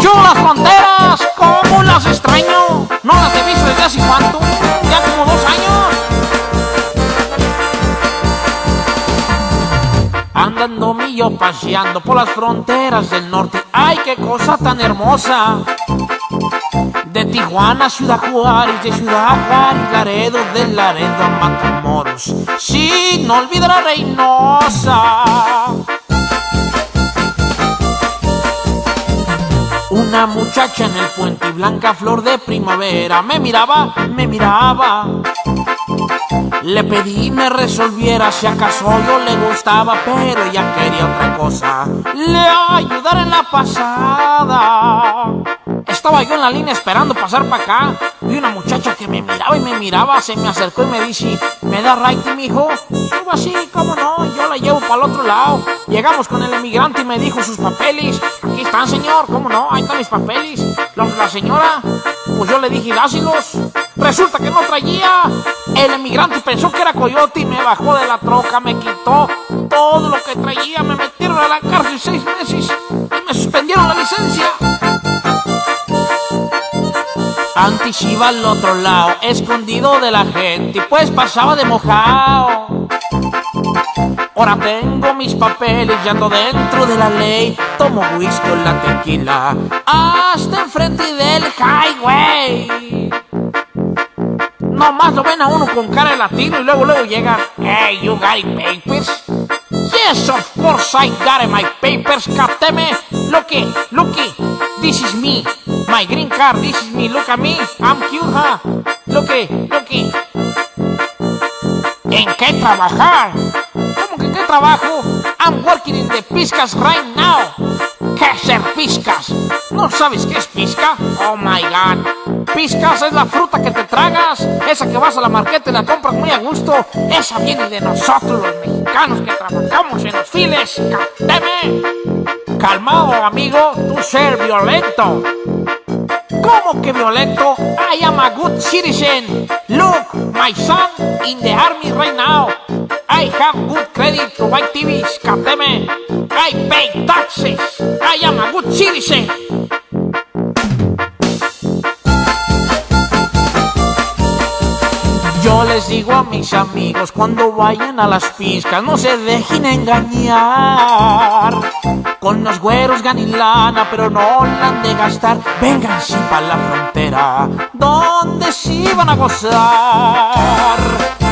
Las fronteras, ¿cómo las extraño? No las he visto desde hace cuánto, ya como 2 años. Andando mi yo paseando por las fronteras del norte. ¡Ay, qué cosa tan hermosa! De Tijuana a Ciudad Juárez, de Ciudad Juárez, Laredo, de Laredo a Matamoros, sin olvidar a Reynosa. Una muchacha en el puente y blanca flor de primavera me miraba. Le pedí me resolviera si acaso yo le gustaba, pero ella quería otra cosa, le ayudara en la pasada. Estaba yo en la línea esperando pasar para acá. Vi una muchacha que me miraba, se me acercó y me dice: ¿me da right, mijo? Suba así, cómo no, yo la llevo para el otro lado. Llegamos con el emigrante y me dijo sus papeles. Aquí están, señor, cómo no, ahí están mis papeles. La señora, pues yo le dije: dáselos. Resulta que no traía. El emigrante pensó que era coyote y me bajó de la troca, me quitó todo lo que traía, me metieron a la cárcel 6 meses y me suspendieron la licencia. Antes iba al otro lado, escondido de la gente, pues pasaba de mojado. Ahora tengo mis papeles y ando dentro de la ley. Tomo whisky o la tequila hasta enfrente del highway. Nomás lo ven a uno con cara de latino y luego llegan: hey, you got it papers? Yes, of course I got it, my papers. Capteme. Looky, this is me. My green card, this is me. Look at me, I'm cute, huh? Looky. ¿En qué trabajar? ¿Cómo que en qué trabajo? I'm working in the Piscas right now. ¿Qué es ser piscas? ¿No sabes qué es pisca? Oh my god. Piscas es la fruta que te tragas. Esa que vas a la marqueta y la compras muy a gusto. Esa viene de nosotros los mexicanos que trabajamos en los files. ¡Deme! Calmado, amigo, tú ser violento. ¿Cómo que violento? I am a good citizen. Look, my son in the army right now. I have good credit to buy TVs. Capteme. I pay taxes. I am a good citizen. Yo les digo a mis amigos cuando vayan a las piscas: no se dejen engañar. Con los güeros ganen lana, pero no la han de gastar. Vénganse para la frontera, donde sí van a gozar.